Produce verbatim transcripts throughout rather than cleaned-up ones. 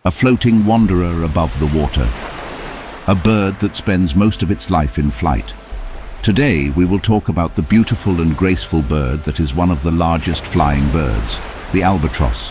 a floating wanderer above the water, a bird that spends most of its life in flight. Today we will talk about the beautiful and graceful bird that is one of the largest flying birds, the albatross.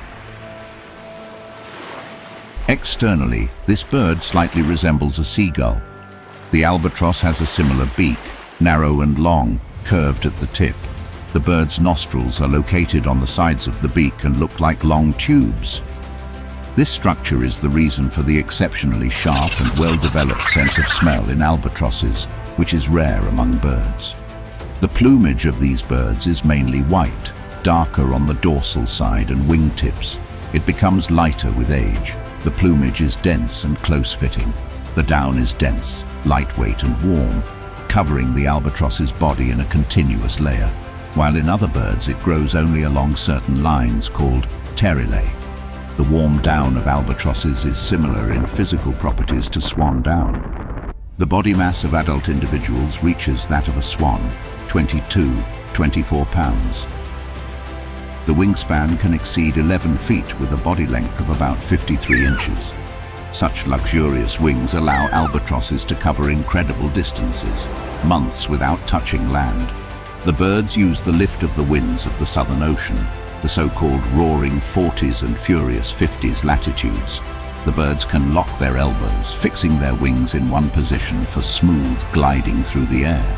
Externally, this bird slightly resembles a seagull. The albatross has a similar beak, narrow and long, curved at the tip. The bird's nostrils are located on the sides of the beak and look like long tubes. This structure is the reason for the exceptionally sharp and well-developed sense of smell in albatrosses, which is rare among birds. The plumage of these birds is mainly white, darker on the dorsal side and wingtips. It becomes lighter with age. The plumage is dense and close-fitting. The down is dense, lightweight and warm, covering the albatross's body in a continuous layer, while in other birds it grows only along certain lines called pterillae. The warm down of albatrosses is similar in physical properties to swan down. The body mass of adult individuals reaches that of a swan, twenty-two to twenty-four pounds. The wingspan can exceed eleven feet with a body length of about fifty-three inches. Such luxurious wings allow albatrosses to cover incredible distances, months without touching land. The birds use the lift of the winds of the Southern Ocean, the so-called roaring forties and furious fifties latitudes. The birds can lock their elbows, fixing their wings in one position for smooth gliding through the air.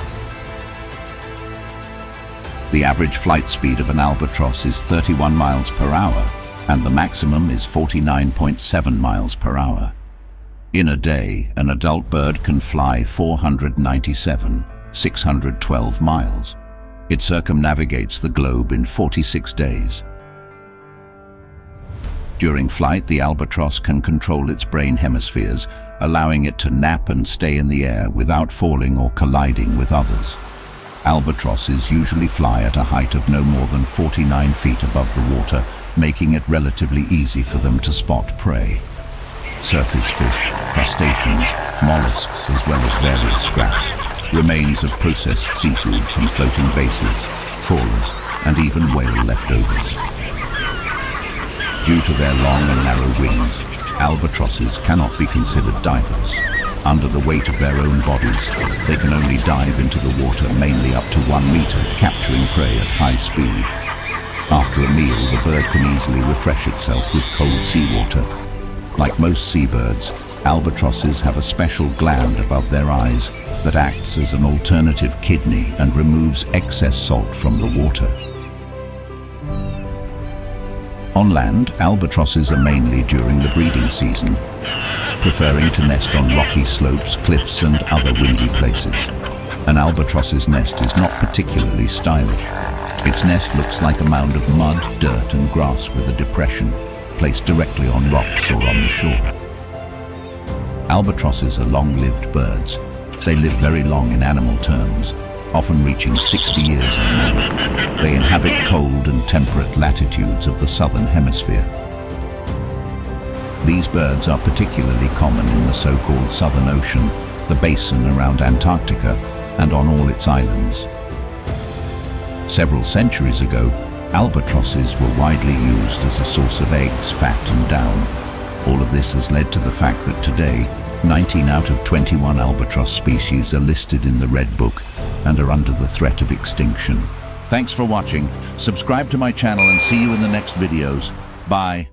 The average flight speed of an albatross is thirty-one miles per hour, and the maximum is forty-nine point seven miles per hour. In a day, an adult bird can fly four hundred ninety-seven thousand six hundred twelve miles. It circumnavigates the globe in forty-six days. During flight, the albatross can control its brain hemispheres, allowing it to nap and stay in the air without falling or colliding with others. Albatrosses usually fly at a height of no more than forty-nine feet above the water, making it relatively easy for them to spot prey. Surface fish, crustaceans, mollusks, as well as various scraps, remains of processed seafood from floating bases, trawlers, and even whale leftovers. Due to their long and narrow wings, albatrosses cannot be considered divers. Under the weight of their own bodies, they can only dive into the water mainly up to one meter, capturing prey at high speed. After a meal, the bird can easily refresh itself with cold seawater. Like most seabirds, albatrosses have a special gland above their eyes that acts as an alternative kidney and removes excess salt from the water. On land, albatrosses are mainly during the breeding season, preferring to nest on rocky slopes, cliffs, and other windy places. An albatross's nest is not particularly stylish. Its nest looks like a mound of mud, dirt, and grass with a depression, placed directly on rocks or on the shore. Albatrosses are long-lived birds. They live very long in animal terms, often reaching sixty years and more. They inhabit cold and temperate latitudes of the southern hemisphere. These birds are particularly common in the so-called Southern Ocean, the basin around Antarctica, and on all its islands. Several centuries ago, albatrosses were widely used as a source of eggs, fat, and down. All of this has led to the fact that today, nineteen out of twenty-one albatross species are listed in the Red Book and are under the threat of extinction. Thanks for watching. Subscribe to my channel and see you in the next videos. Bye.